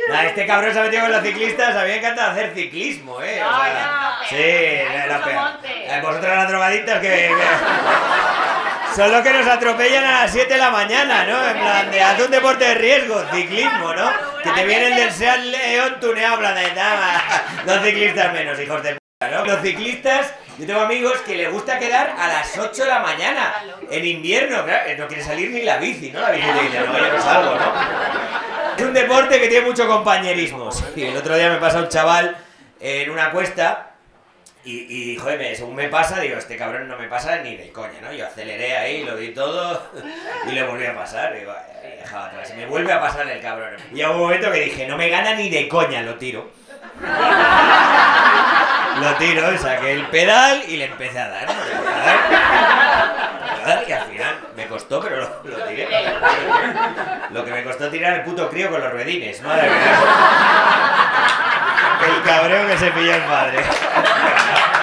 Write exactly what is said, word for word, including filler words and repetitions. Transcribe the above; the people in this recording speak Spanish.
Nah, este cabrón se ha metido con los ciclistas, a mí me encanta hacer ciclismo, ¿eh? O sea, no, sí, hay la mucho pena. monte. Eh, Vosotros las drogaditas que... que... son los que nos atropellan a las siete de la mañana, ¿no? En plan, de haz un deporte de riesgo, ciclismo, ¿no? Que te vienen del Seat León tuneado, en plan de nada, dos ciclistas menos, hijos de puta, ¿no? Los ciclistas, yo tengo amigos que les gusta quedar a las ocho de la mañana, en invierno, claro, no quiere salir ni la bici, ¿no? La bici te dice, no, yo no salgo, ¿no? Es un deporte que tiene mucho compañerismo. Sí, el otro día me pasa un chaval en una cuesta y, y joder, me, según me pasa, digo, este cabrón no me pasa ni de coña, ¿no? Yo aceleré ahí, lo di todo y le volví a pasar, digo, eh, dejaba atrás, y me vuelve a pasar el cabrón. Y hubo un momento que dije, no me gana ni de coña, lo tiro. Lo tiro, saqué el pedal y le empecé a dar, ¿no? A dar, a dar, y al final me costó, pero lo, lo tiré. Lo que me costó tirar el puto crío con los ruedines, madre mía. El cabreo que se pilló el padre.